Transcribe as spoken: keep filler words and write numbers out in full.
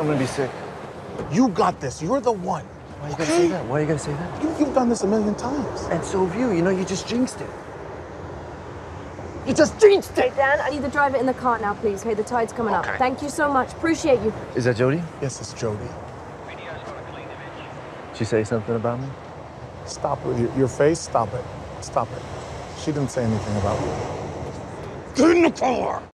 I'm gonna be sick. You got this. You're the one. Why you okay? gotta say that? Why you gotta say that? You, you've done this a million times. And so have you. You know, you just jinxed it. You just jinxed it! Hey, Dan, I need the driver in the car now, please. Hey, the tide's coming Okay. up. Thank you so much. Appreciate you. Is that Jody? Yes, it's Jody. She say something about me? Stop it. Your, your face, stop it. Stop it. She didn't say anything about you. Get in the car!